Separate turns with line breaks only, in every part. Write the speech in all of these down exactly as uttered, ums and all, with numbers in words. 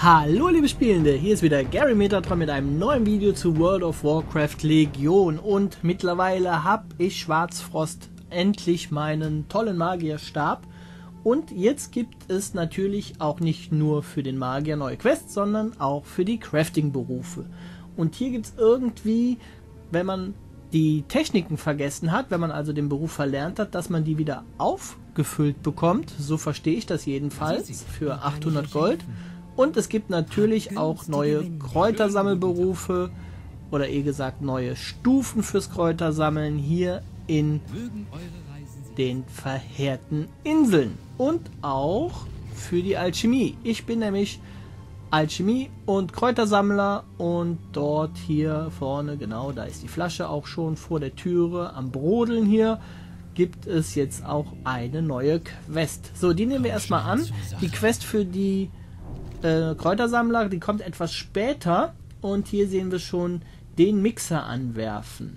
Hallo liebe Spielende, hier ist wieder Gary Metatron mit einem neuen Video zu World of Warcraft Legion und mittlerweile habe ich Schwarzfrost endlich meinen tollen Magierstab und jetzt gibt es natürlich auch nicht nur für den Magier neue Quests, sondern auch für die Crafting-Berufe. Und hier gibt es irgendwie, wenn man die Techniken vergessen hat, wenn man also den Beruf verlernt hat, dass man die wieder aufgefüllt bekommt, so verstehe ich das jedenfalls, für achthundert Gold. Und es gibt natürlich auch neue Kräutersammelberufe oder eher gesagt neue Stufen fürs Kräutersammeln hier in den verheerten Inseln und auch für die Alchemie. Ich bin nämlich Alchemie- und Kräutersammler und dort hier vorne, genau, da ist die Flasche auch schon vor der Türe am Brodeln hier, gibt es jetzt auch eine neue Quest. So, die nehmen wir erstmal an. Die Quest für die Äh, Kräutersammler, die kommt etwas später und hier sehen wir schon den Mixer anwerfen.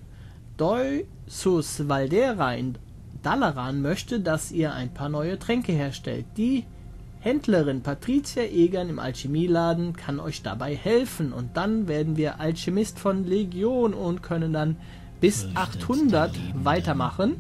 Deusus Valdera in Dalaran möchte, dass ihr ein paar neue Tränke herstellt. Die Händlerin Patricia Egern im Alchemieladen kann euch dabei helfen und dann werden wir Alchemist von Legion und können dann bis achthundert weitermachen.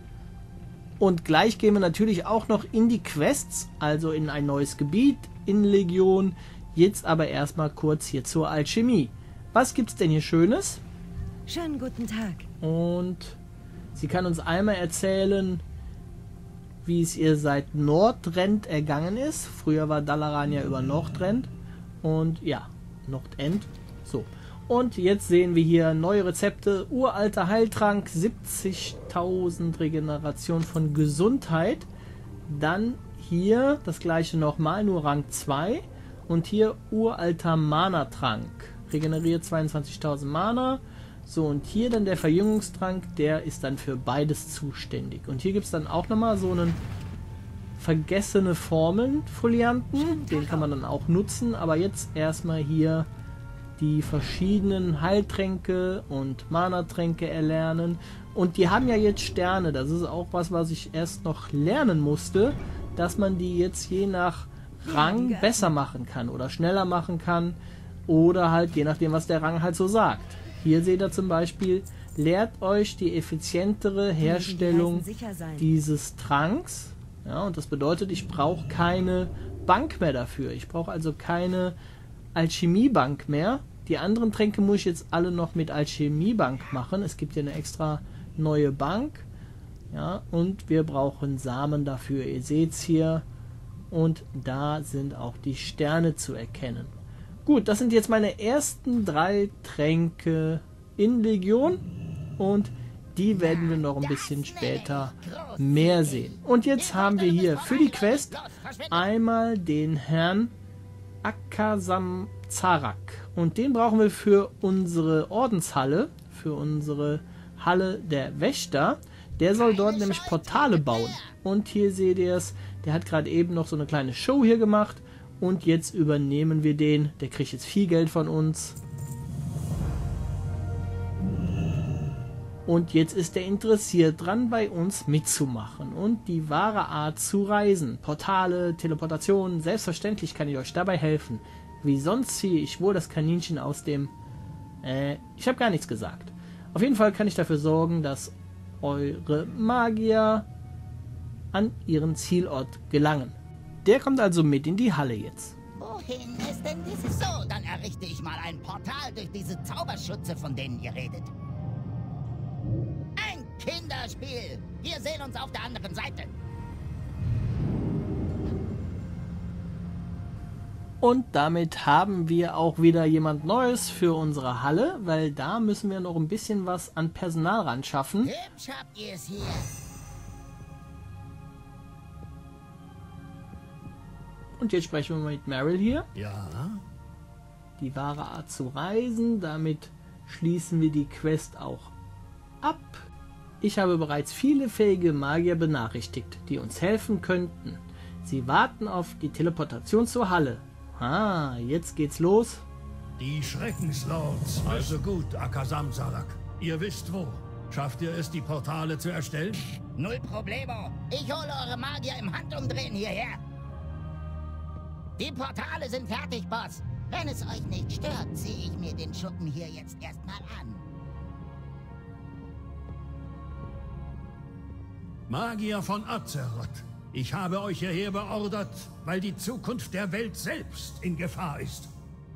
Und gleich gehen wir natürlich auch noch in die Quests, also in ein neues Gebiet in Legion. Jetzt aber erstmal kurz hier zur Alchemie. Was gibt's denn hier Schönes?
Schönen guten Tag.
Und sie kann uns einmal erzählen, wie es ihr seit Nordrend ergangen ist. Früher war Dalaran ja über Nordrend. Und ja, Nordend. So. Und jetzt sehen wir hier neue Rezepte. Uralter Heiltrank, siebzigtausend Regeneration von Gesundheit. Dann hier das gleiche nochmal, nur Rang zwei. Und hier uralter Mana-Trank. Regeneriert zweiundzwanzigtausend Mana. So, und hier dann der Verjüngungstrank, der ist dann für beides zuständig. Und hier gibt es dann auch nochmal so einen vergessene Formeln-Folianten. Den kann man dann auch nutzen. Aber jetzt erstmal hier die verschiedenen Heiltränke und Mana-Tränke erlernen. Und die haben ja jetzt Sterne. Das ist auch was, was ich erst noch lernen musste, dass man die jetzt je nach Rang besser machen kann oder schneller machen kann oder halt je nachdem, was der Rang halt so sagt. Hier seht ihr zum Beispiel, lehrt euch die effizientere Herstellung dieses Tranks. Ja, und das bedeutet, ich brauche keine Bank mehr dafür. Ich brauche also keine Alchemiebank mehr. Die anderen Tränke muss ich jetzt alle noch mit Alchemiebank machen. Es gibt hier eine extra neue Bank. Ja, und wir brauchen Samen dafür. Ihr seht es hier. Und da sind auch die Sterne zu erkennen. Gut, das sind jetzt meine ersten drei Tränke in Legion. Und die werden wir noch ein bisschen später mehr sehen. Und jetzt haben wir hier für die Quest einmal den Herrn Akasam Zarak. Und den brauchen wir für unsere Ordenshalle, für unsere Halle der Wächter. Der soll dort nämlich Portale bauen. Und hier seht ihr es, der hat gerade eben noch so eine kleine Show hier gemacht. Und jetzt übernehmen wir den. Der kriegt jetzt viel Geld von uns. Und jetzt ist er interessiert dran, bei uns mitzumachen. Und die wahre Art zu reisen. Portale, Teleportation, selbstverständlich kann ich euch dabei helfen. Wie sonst ziehe ich wohl das Kaninchen aus dem... Äh, ich habe gar nichts gesagt. Auf jeden Fall kann ich dafür sorgen, dass eure Magier an ihren Zielort gelangen. Der kommt also mit in die Halle jetzt.
Wohin ist denn dieses so? Dann errichte ich mal ein Portal durch diese Zauberschutze, von denen ihr redet. Ein Kinderspiel. Wir sehen uns auf der anderen Seite.
Und damit haben wir auch wieder jemand Neues für unsere Halle, weil da müssen wir noch ein bisschen was an Personal ran schaffen.
Hübsch habt ihr es hier.
Und jetzt sprechen wir mal mit Meryl hier.
Ja?
Die wahre Art zu reisen. Damit schließen wir die Quest auch ab. Ich habe bereits viele fähige Magier benachrichtigt, die uns helfen könnten. Sie warten auf die Teleportation zur Halle. Ah, jetzt geht's los.
Die Schreckenslords. Also gut, Akasam Zarak. Ihr wisst wo. Schafft ihr es, die Portale zu erstellen?
Null Problemo. Ich hole eure Magier im Handumdrehen hierher. Die Portale sind fertig, Boss. Wenn es euch nicht stört, ziehe ich mir den Schuppen hier jetzt erstmal an.
Magier von Azeroth, ich habe euch hierher beordert, weil die Zukunft der Welt selbst in Gefahr ist.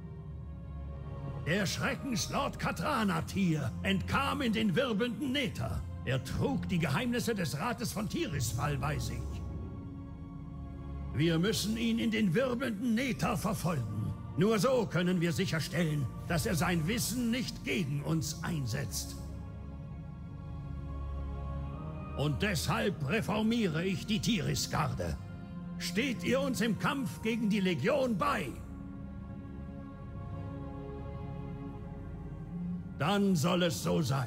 Der Schreckenslord Kathranatir entkam in den wirbelnden Nether. Er trug die Geheimnisse des Rates von Tirisfal bei sich. Wir müssen ihn in den wirbelnden Nether verfolgen. Nur so können wir sicherstellen, dass er sein Wissen nicht gegen uns einsetzt. Und deshalb reformiere ich die Tirisgarde. Steht ihr uns im Kampf gegen die Legion bei? Dann soll es so sein.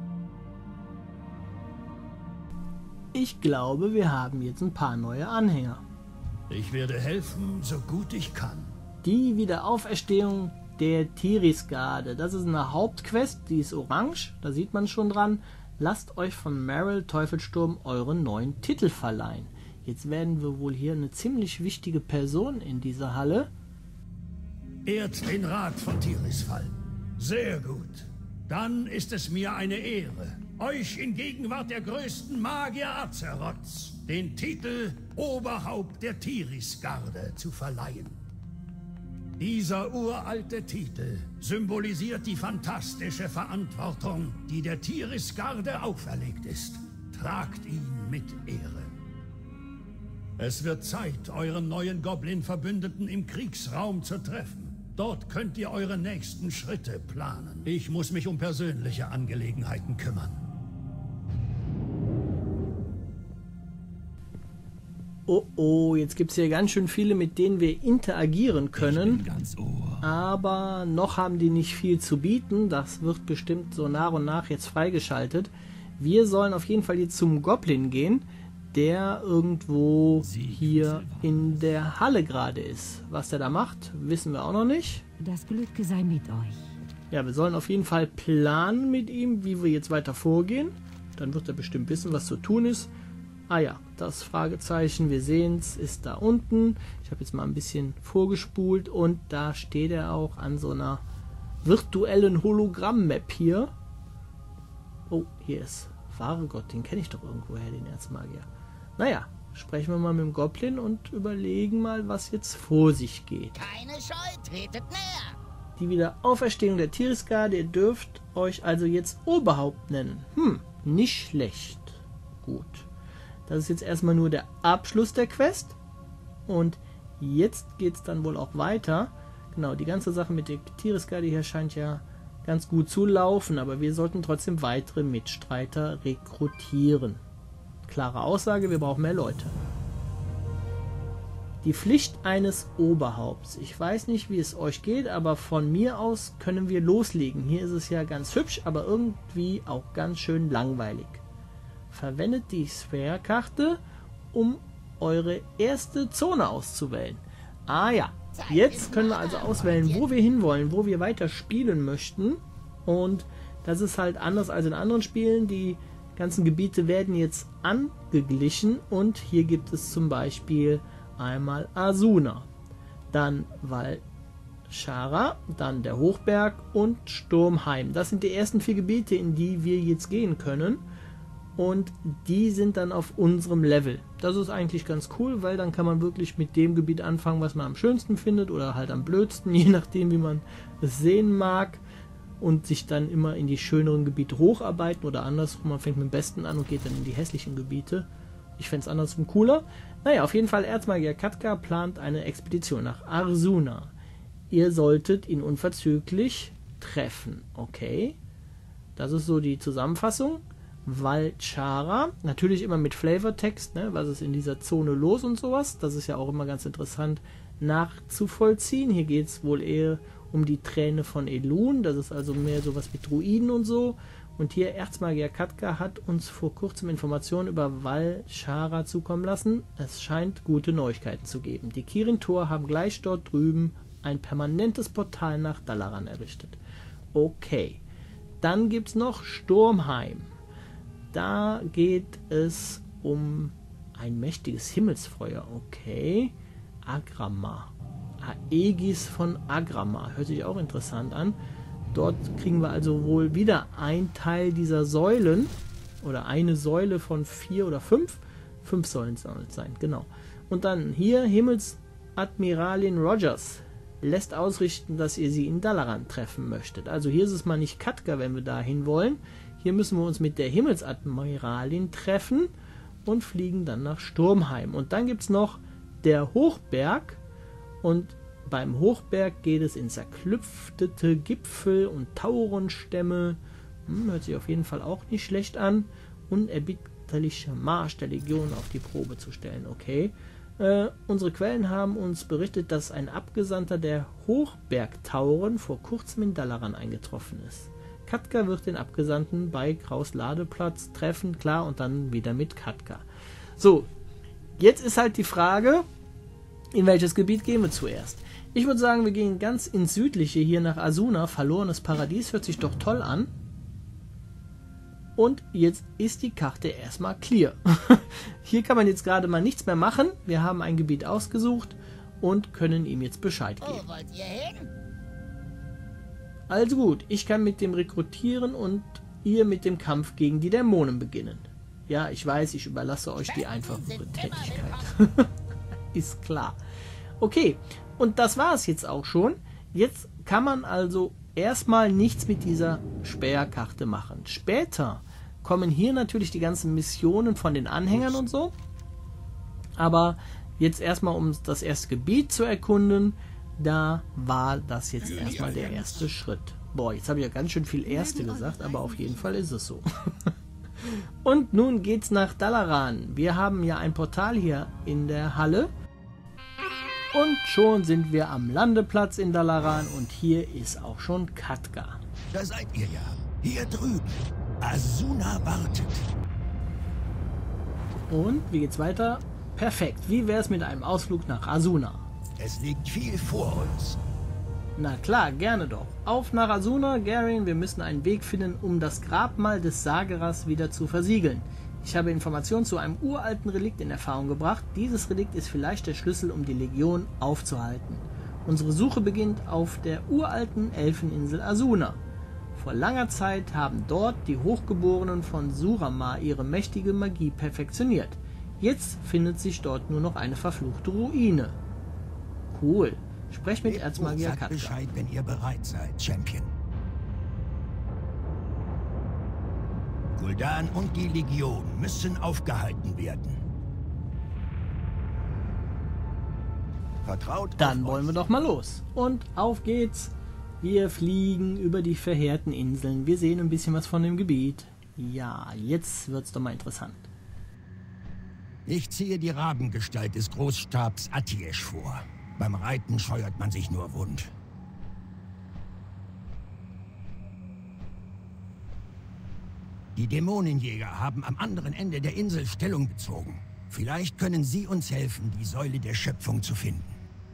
Ich glaube, wir haben jetzt ein paar neue Anhänger.
Ich werde helfen, so gut ich kann.
Die Wiederauferstehung der Tirisgarde. Das ist eine Hauptquest, die ist orange, da sieht man schon dran. Lasst euch von Merrill Teufelsturm euren neuen Titel verleihen. Jetzt werden wir wohl hier eine ziemlich wichtige Person in dieser Halle.
Ehrt den Rat von Tirisfal. Sehr gut. Dann ist es mir eine Ehre, euch in Gegenwart der größten Magier Azeroths den Titel Oberhaupt der Tirisgarde zu verleihen. Dieser uralte Titel symbolisiert die fantastische Verantwortung, die der Tirisgarde auferlegt ist. Tragt ihn mit Ehre. Es wird Zeit, euren neuen Goblin-Verbündeten im Kriegsraum zu treffen. Dort könnt ihr eure nächsten Schritte planen. Ich muss mich um persönliche Angelegenheiten kümmern.
Oh oh, jetzt gibt es hier ganz schön viele, mit denen wir interagieren können.
Ich bin ganz Ohr.
Aber noch haben die nicht viel zu bieten. Das wird bestimmt so nach und nach jetzt freigeschaltet. Wir sollen auf jeden Fall jetzt zum Goblin gehen, der irgendwo hier in der Halle gerade ist. Was der da macht, wissen wir auch noch nicht.
Das Glück sei mit euch.
Ja, wir sollen auf jeden Fall planen mit ihm, wie wir jetzt weiter vorgehen. Dann wird er bestimmt wissen, was zu tun ist. Ah ja, das Fragezeichen, wir sehen es, ist da unten. Ich habe jetzt mal ein bisschen vorgespult und da steht er auch an so einer virtuellen Hologramm-Map hier. Oh, hier ist wahre Gott, den kenne ich doch irgendwoher, den Erzmagier. Naja, sprechen wir mal mit dem Goblin und überlegen mal, was jetzt vor sich geht.
Keine Scheu, tretet näher.
Die Wiederauferstehung der Tirisgarde, ihr dürft euch also jetzt Oberhaupt nennen. Hm, nicht schlecht. Gut. Das ist jetzt erstmal nur der Abschluss der Quest. Und jetzt geht es dann wohl auch weiter. Genau, die ganze Sache mit der Tirisgarde hier scheint ja ganz gut zu laufen, aber wir sollten trotzdem weitere Mitstreiter rekrutieren. Klare Aussage, wir brauchen mehr Leute. Die Pflicht eines Oberhaupts. Ich weiß nicht, wie es euch geht, aber von mir aus können wir loslegen. Hier ist es ja ganz hübsch, aber irgendwie auch ganz schön langweilig. Verwendet die Sphere-Karte, um eure erste Zone auszuwählen. Ah ja, jetzt können wir also auswählen, wo wir hinwollen, wo wir weiter spielen möchten. Und das ist halt anders als in anderen Spielen. Die ganzen Gebiete werden jetzt angeglichen und hier gibt es zum Beispiel einmal Asuna, dann Val'Shara, dann der Hochberg und Sturmheim. Das sind die ersten vier Gebiete, in die wir jetzt gehen können. Und die sind dann auf unserem Level. Das ist eigentlich ganz cool, weil dann kann man wirklich mit dem Gebiet anfangen, was man am schönsten findet oder halt am blödsten, je nachdem, wie man es sehen mag. Und sich dann immer in die schöneren Gebiete hocharbeiten oder andersrum. Man fängt mit dem Besten an und geht dann in die hässlichen Gebiete. Ich fände es andersrum cooler. Naja, auf jeden Fall, Erzmagier Khadgar plant eine Expedition nach Arsuna. Ihr solltet ihn unverzüglich treffen. Okay. Das ist so die Zusammenfassung. Val'Shara, natürlich immer mit Flavortext, ne? Was ist in dieser Zone los und sowas. Das ist ja auch immer ganz interessant nachzuvollziehen. Hier geht es wohl eher um die Träne von Elun. Das ist also mehr sowas wie Druiden und so. Und hier Erzmagier Khadgar hat uns vor kurzem Informationen über Val'Shara zukommen lassen. Es scheint gute Neuigkeiten zu geben. Die Kirin-Tor haben gleich dort drüben ein permanentes Portal nach Dalaran errichtet. Okay. Dann gibt es noch Sturmheim. Da geht es um ein mächtiges Himmelsfeuer. Okay. Agrama. Aegis von Agramar. Hört sich auch interessant an. Dort kriegen wir also wohl wieder ein Teil dieser Säulen. Oder eine Säule von vier oder fünf. Fünf Säulen sollen es sein, genau. Und dann hier Himmelsadmiralin Rogers lässt ausrichten, dass ihr sie in Dalaran treffen möchtet. Also hier ist es mal nicht Khadgar, wenn wir dahin wollen. Hier müssen wir uns mit der Himmelsadmiralin treffen und fliegen dann nach Sturmheim. Und dann gibt es noch der Hochberg. Und beim Hochberg geht es in zerklüftete Gipfel und Taurenstämme. Hm, hört sich auf jeden Fall auch nicht schlecht an. Unerbittlicher Marsch der Legion auf die Probe zu stellen. Okay. Äh, unsere Quellen haben uns berichtet, dass ein Abgesandter der Hochbergtauren vor kurzem in Dalaran eingetroffen ist. Khadgar wird den Abgesandten bei Kraus Ladeplatz treffen, klar, und dann wieder mit Khadgar. So, jetzt ist halt die Frage, in welches Gebiet gehen wir zuerst? Ich würde sagen, wir gehen ganz ins Südliche, hier nach Azsuna, verlorenes Paradies, hört sich doch toll an. Und jetzt ist die Karte erstmal clear. Hier kann man jetzt gerade mal nichts mehr machen. Wir haben ein Gebiet ausgesucht und können ihm jetzt Bescheid geben.
Wo wollt ihr hin?
Also gut, ich kann mit dem Rekrutieren und ihr mit dem Kampf gegen die Dämonen beginnen. Ja, ich weiß, ich überlasse euch die einfachere Tätigkeit. Ist klar. Okay, und das war es jetzt auch schon. Jetzt kann man also erstmal nichts mit dieser Späherkarte machen. Später kommen hier natürlich die ganzen Missionen von den Anhängern und so. Aber jetzt erstmal, um das erste Gebiet zu erkunden, da war das jetzt erstmal der erste Schritt. Boah, jetzt habe ich ja ganz schön viel Erste gesagt, aber auf jeden Fall ist es so. Und nun geht's nach Dalaran. Wir haben ja ein Portal hier in der Halle. Und schon sind wir am Landeplatz in Dalaran und hier ist auch schon Khadgar.
Da seid ihr ja. Hier drüben. Azsuna wartet.
Und wie geht's weiter? Perfekt. Wie wär's mit einem Ausflug nach Azsuna?
Es liegt viel vor uns.
Na klar, gerne doch. Auf nach Azsuna, Garin. Wir müssen einen Weg finden, um das Grabmal des Sageras wieder zu versiegeln. Ich habe Informationen zu einem uralten Relikt in Erfahrung gebracht. Dieses Relikt ist vielleicht der Schlüssel, um die Legion aufzuhalten. Unsere Suche beginnt auf der uralten Elfeninsel Azsuna. Vor langer Zeit haben dort die Hochgeborenen von Suramar ihre mächtige Magie perfektioniert. Jetzt findet sich dort nur noch eine verfluchte Ruine. Cool. Sprech mit Erzmagier
Sagt
Khadgar.
Bescheid, wenn ihr bereit seid, Champion. Gul'dan und die Legion müssen aufgehalten werden. Vertraut
Dann
auf
wollen wir
euch.
doch mal los. Und auf geht's. Wir fliegen über die verheerten Inseln. Wir sehen ein bisschen was von dem Gebiet. Ja, jetzt wird's doch mal interessant.
Ich ziehe die Rabengestalt des Großstabs Atiesh vor. Beim Reiten scheuert man sich nur wund. Die Dämonenjäger haben am anderen Ende der Insel Stellung bezogen. Vielleicht können sie uns helfen, die Säule der Schöpfung zu finden.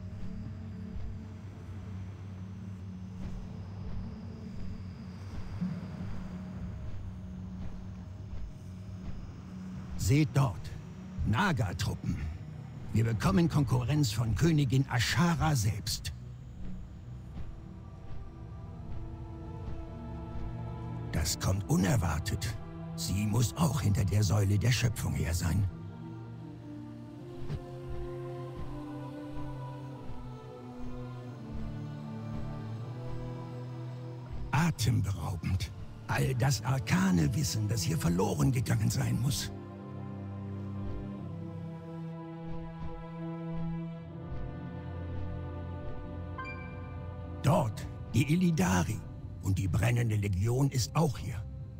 Seht dort, Naga-Truppen. Wir bekommen Konkurrenz von Königin Ashara selbst. Das kommt unerwartet. Sie muss auch hinter der Säule der Schöpfung her sein. Atemberaubend. All das arkane Wissen, das hier verloren gegangen sein muss. Dort, die Illidari. Und die brennende Legion ist auch hier.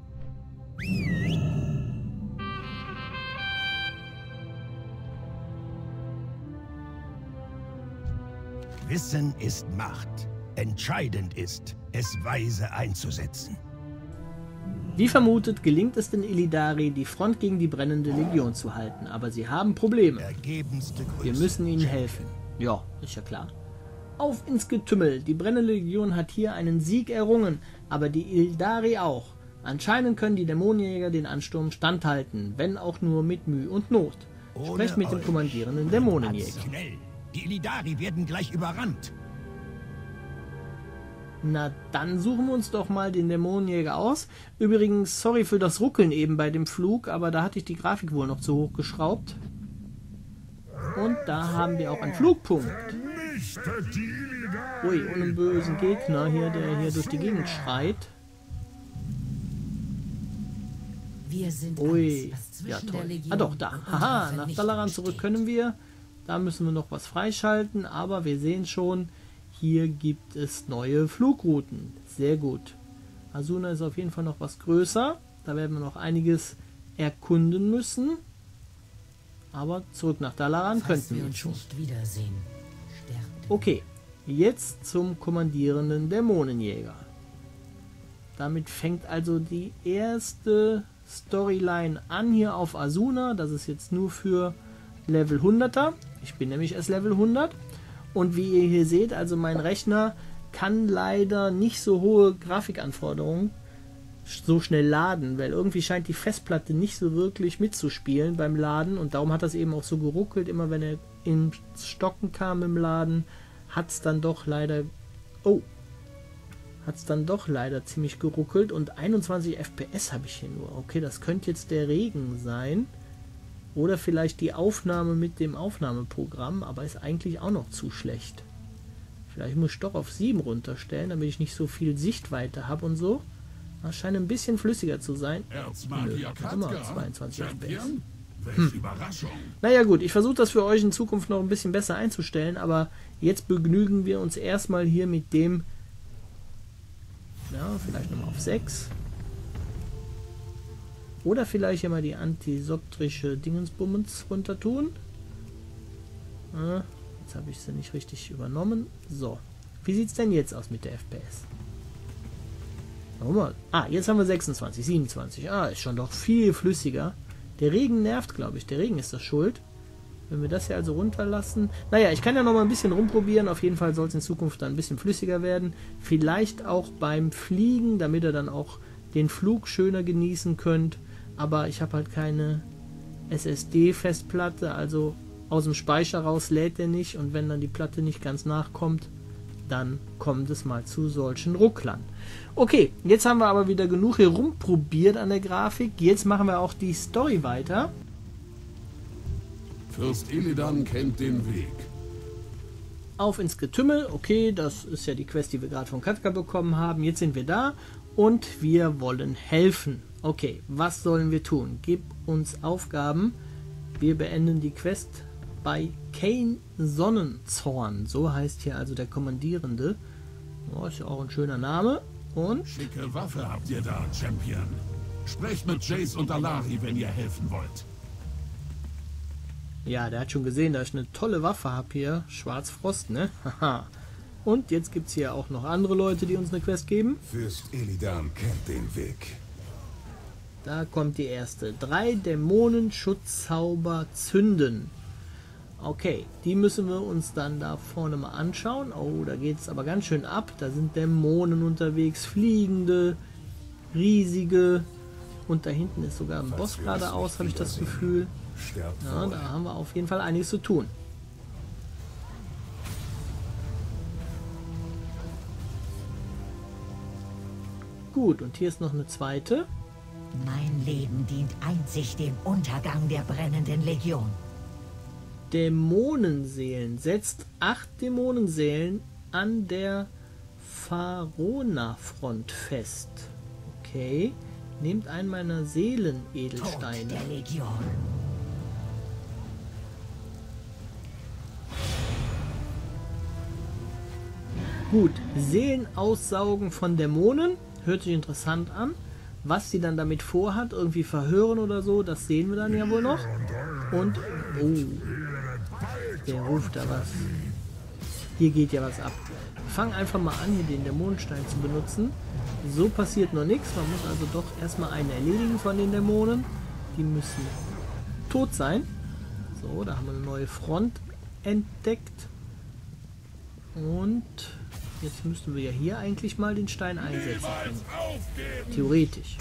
Wissen ist Macht. Entscheidend ist, es weise einzusetzen.
Wie vermutet, gelingt es den Illidari, die Front gegen die brennende Legion zu halten. Aber sie haben Probleme.
Ergebenste Grüße.
Wir müssen ihnen helfen. Ja, ist ja klar. Auf ins Getümmel. Die brennende Legion hat hier einen Sieg errungen, aber die Illidari auch. Anscheinend können die Dämonenjäger den Ansturm standhalten, wenn auch nur mit Mühe und Not. Sprecht mit dem kommandierenden Dämonenjäger.
Schnell.
Die Illidari werden gleich überrannt.
Na, dann suchen wir uns doch mal den Dämonenjäger aus. Übrigens, sorry für das Ruckeln eben bei dem Flug, aber da hatte ich die Grafik wohl noch zu hoch geschraubt. Und da haben wir auch einen Flugpunkt. Ui, und einen bösen Gegner hier, der hier durch die Gegend schreit.
Wir sind
Ui,
alles, was zwischen
ja
der
toll.
Legion
Ah doch, da.
und
Haha,
unserer
nach
Vernichtung
Dalaran zurück
steht.
können wir. Da müssen wir noch was freischalten, aber wir sehen schon, hier gibt es neue Flugrouten. Sehr gut. Asuna ist auf jeden Fall noch was größer. Da werden wir noch einiges erkunden müssen. Aber zurück nach Dalaran
Falls
könnten
wir
wir
uns
schon.
nicht wiedersehen, sterben.
Okay, jetzt zum kommandierenden Dämonenjäger. Damit fängt also die erste Storyline an hier auf Asuna. Das ist jetzt nur für Level hunderter. Ich bin nämlich erst Level hundert. Und wie ihr hier seht, also mein Rechner kann leider nicht so hohe Grafikanforderungen so schnell laden, weil irgendwie scheint die Festplatte nicht so wirklich mitzuspielen beim Laden und darum hat das eben auch so geruckelt. Immer wenn er ins Stocken kam im Laden, hat es dann doch leider oh hat es dann doch leider ziemlich geruckelt und einundzwanzig F P S habe ich hier nur. Okay, das könnte jetzt der Regen sein oder vielleicht die Aufnahme mit dem Aufnahmeprogramm, aber ist eigentlich auch noch zu schlecht. Vielleicht muss ich doch auf sieben runterstellen, damit ich nicht so viel Sichtweite habe und so. Das scheint ein bisschen flüssiger zu sein.
Erzmagier
Nö, immer
Katka.
zweiundzwanzig F P S.
Champion? Welche Überraschung.
Naja gut, ich versuche das für euch in Zukunft noch ein bisschen besser einzustellen, aber jetzt begnügen wir uns erstmal hier mit dem, ja, vielleicht nochmal auf sechs. Oder vielleicht hier mal die antisoptrische Dingensbummens runter tun. Ah, jetzt habe ich sie nicht richtig übernommen. So, wie sieht es denn jetzt aus mit der F P S? Warum mal? Ah, jetzt haben wir sechsundzwanzig, siebenundzwanzig. Ah, ist schon doch viel flüssiger. Der Regen nervt, glaube ich. Der Regen ist das schuld. Wenn wir das hier also runterlassen. Naja, ich kann ja noch mal ein bisschen rumprobieren. Auf jeden Fall soll es in Zukunft dann ein bisschen flüssiger werden. Vielleicht auch beim Fliegen, damit ihr dann auch den Flug schöner genießen könnt. Aber ich habe halt keine S S D-Festplatte. Also aus dem Speicher raus lädt er nicht. Und wenn dann die Platte nicht ganz nachkommt, dann kommt es mal zu solchen Rucklern. Okay, jetzt haben wir aber wieder genug hier rumprobiert an der Grafik. Jetzt machen wir auch die Story weiter.
Fürst Illidan kennt den Weg.
Auf ins Getümmel. Okay, das ist ja die Quest, die wir gerade von Katka bekommen haben. Jetzt sind wir da und wir wollen helfen. Okay, was sollen wir tun? Gib uns Aufgaben. Wir beenden die Quest bei Kain Sonnenzorn. So heißt hier also der Kommandierende. Oh, ist ja auch ein schöner Name. Und
Schicke Waffe habt ihr da, Champion. Sprecht mit Jace und Alari, wenn ihr helfen wollt.
ja, der hat schon gesehen, dass ich eine tolle Waffe habe hier. Schwarzfrost, ne? Haha. Und jetzt gibt es hier auch noch andere Leute, die uns eine Quest geben.
Fürst Illidan kennt den Weg.
Da kommt die erste. Drei Dämonenschutzzauber zünden. Okay, die müssen wir uns dann da vorne mal anschauen. Oh, da geht es aber ganz schön ab. Da sind Dämonen unterwegs, fliegende, riesige. Und da hinten ist sogar ein Boss geradeaus, habe ich das Gefühl.
Sterbt
Ja,
wohl.
da haben wir auf jeden Fall einiges zu tun. Gut, und hier ist noch eine zweite.
Mein Leben dient einzig dem Untergang der brennenden Legion.
Dämonenseelen. Setzt acht Dämonenseelen an der Farona-Front fest. Okay. Nehmt einen meiner
Tod
Seelenedelsteine.
der Legion.
Gut. Seelen aussaugen von Dämonen. Hört sich interessant an. Was sie dann damit vorhat, irgendwie verhören oder so, das sehen wir dann ja wohl noch. Und, oh, der ruft da was. Hier geht ja was ab. Wir fangen einfach mal an, hier den Dämonenstein zu benutzen. So passiert noch nichts. Man muss also doch erstmal einen erledigen von den Dämonen. Die müssen tot sein. So, da haben wir eine neue Front entdeckt. Und jetzt müssten wir ja hier eigentlich mal den Stein einsetzen können. Theoretisch.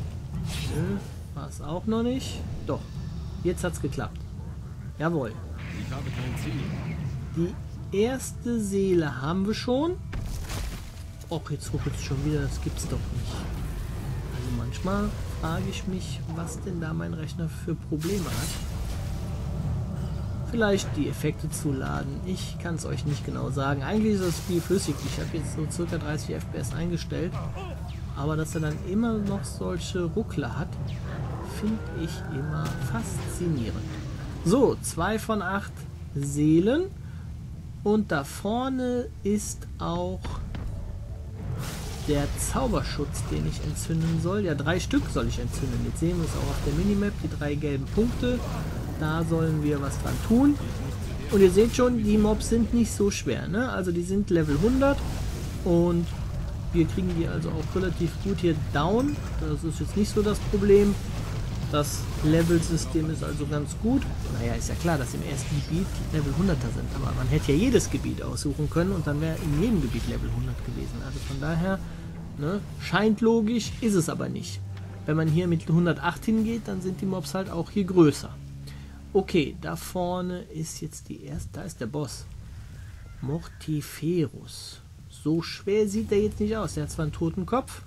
Nö, war es auch noch nicht. Doch, jetzt hat es geklappt. Jawohl.
Ich habe kein Ziel.
Die erste Seele haben wir schon. Och, jetzt ruckelt es schon wieder. Das gibt's doch nicht. Also manchmal frage ich mich, was denn da mein Rechner für Probleme hat. Vielleicht die Effekte zu laden. Ich kann es euch nicht genau sagen. Eigentlich ist das Spiel flüssig. Ich habe jetzt so circa dreißig F P S eingestellt. Aber dass er dann immer noch solche Ruckler hat, finde ich immer faszinierend. So, zwei von acht Seelen. Und da vorne ist auch der Zauberschutz, den ich entzünden soll. Ja, drei Stück soll ich entzünden. Jetzt sehen wir es auch auf der Minimap, die drei gelben Punkte. Da sollen wir was dran tun. Und ihr seht schon, die Mobs sind nicht so schwer, ne? Also die sind Level hundert und wir kriegen die also auch relativ gut hier down. Das ist jetzt nicht so das Problem. Das Level-System ist also ganz gut. Naja, ist ja klar, dass im ersten Gebiet Level hunderter sind. Aber man hätte ja jedes Gebiet aussuchen können und dann wäre in jedem Gebiet Level hundert gewesen. Also von daher, ne, scheint logisch, ist es aber nicht. Wenn man hier mit hundertacht hingeht, dann sind die Mobs halt auch hier größer. Okay, da vorne ist jetzt die erste, da ist der Boss. Mortiferus. So schwer sieht der jetzt nicht aus. Der hat zwar einen toten Kopf.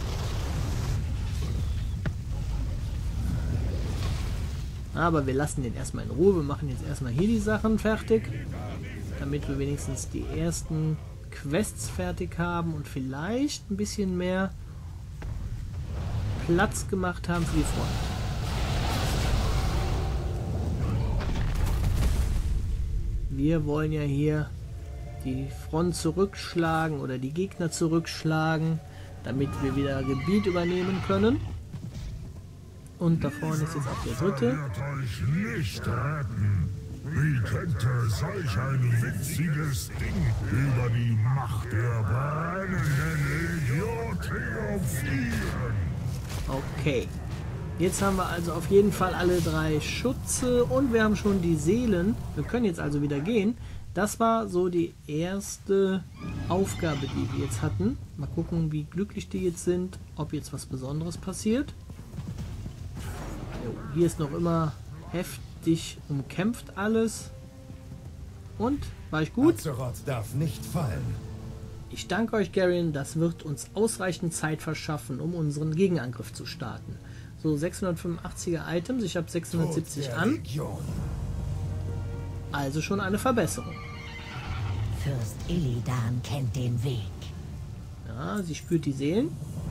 Aber wir lassen den erstmal in Ruhe. Wir machen jetzt erstmal hier die Sachen fertig. Damit wir wenigstens die ersten Quests fertig haben und vielleicht ein bisschen mehr Platz gemacht haben für die Freunde. Wir wollen ja hier die Front zurückschlagen oder die Gegner zurückschlagen, damit wir wieder Gebiet übernehmen können. Und da vorne ist jetzt auch der dritte.
Euch nicht retten. Wie könnte solch ein witziges Ding über die Macht der brennenden Legion triumphieren?
Okay. Jetzt haben wir also auf jeden Fall alle drei Schutze und wir haben schon die Seelen. Wir können jetzt also wieder gehen. Das war so die erste Aufgabe, die wir jetzt hatten. Mal gucken, wie glücklich die jetzt sind, ob jetzt was Besonderes passiert. Jo, hier ist noch immer heftig umkämpft alles. Und, war ich gut?
Azeroth darf nicht fallen.
Ich danke euch, Garion. Das wird uns ausreichend Zeit verschaffen, um unseren Gegenangriff zu starten. So, sechshundertfünfundachtziger Items. Ich habe sechshundertsiebzig an. Also schon eine Verbesserung.
Fürst Illidan kennt den Weg.
Ja, sie spürt die Seelen.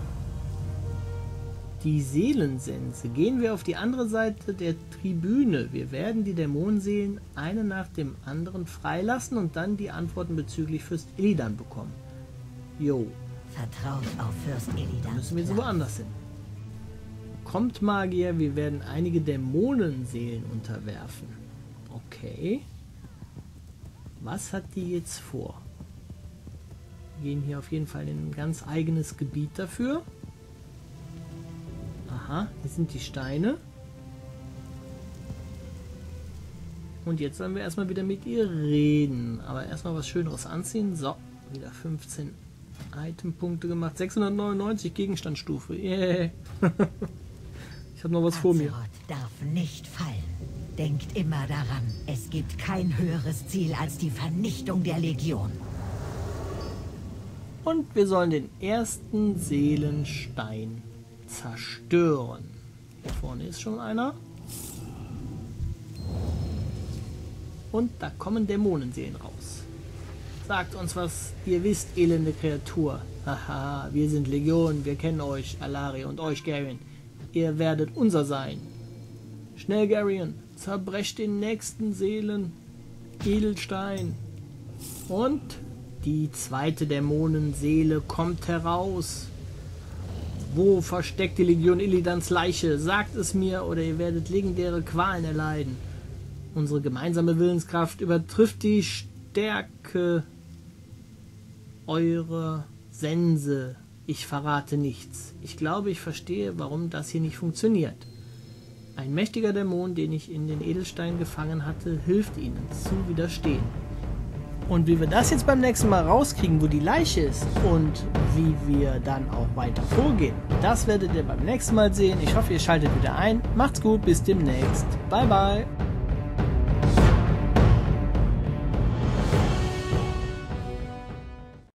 Die Seelensense. Gehen wir auf die andere Seite der Tribüne. Wir werden die Dämonenseelen eine nach dem anderen freilassen und dann die Antworten bezüglich Fürst Illidan bekommen. Jo.
Vertraut auf Fürst Illidan.
Müssen wir so woanders hin. Kommt, Magier, wir werden einige Dämonenseelen unterwerfen. Okay. Was hat die jetzt vor? Wir gehen hier auf jeden Fall in ein ganz eigenes Gebiet dafür. Aha, hier sind die Steine. Und jetzt sollen wir erstmal wieder mit ihr reden. Aber erstmal was Schöneres anziehen. So, wieder fünfzehn Itempunkte gemacht. sechshundertneunundneunzig Gegenstandsstufe. Yeah. Ich habe noch was vor mir.
Azeroth darf nicht fallen. Denkt immer daran, es gibt kein höheres Ziel als die Vernichtung der Legion.
Und wir sollen den ersten Seelenstein zerstören. Hier vorne ist schon einer. Und da kommen Dämonenseelen raus. Sagt uns, was ihr wisst, elende Kreatur. Haha, wir sind Legion, wir kennen euch, Allari, und euch, Garion. Ihr werdet unser sein. Schnell, Garion, zerbrecht den nächsten Seelen. Edelstein. Und die zweite Dämonenseele kommt heraus. Wo versteckt die Legion Illidans Leiche? Sagt es mir, oder ihr werdet legendäre Qualen erleiden. Unsere gemeinsame Willenskraft übertrifft die Stärke eurer Sense. Ich verrate nichts. Ich glaube, ich verstehe, warum das hier nicht funktioniert. Ein mächtiger Dämon, den ich in den Edelstein gefangen hatte, hilft ihnen zu widerstehen. Und wie wir das jetzt beim nächsten Mal rauskriegen, wo die Leiche ist und wie wir dann auch weiter vorgehen, das werdet ihr beim nächsten Mal sehen. Ich hoffe, ihr schaltet wieder ein. Macht's gut, bis demnächst. Bye, bye.